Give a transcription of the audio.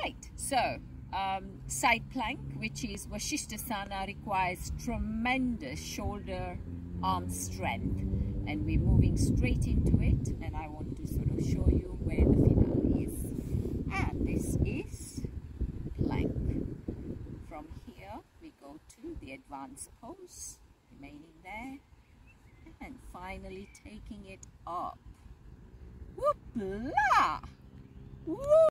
Right, so side plank, which is Vasisthasana, requires tremendous shoulder arm strength, and we're moving straight into it, and I want to sort of show you where the finale is. And this is plank. From here we go to the advanced pose, remaining there, and finally taking it up. Whoop-la! Whoop!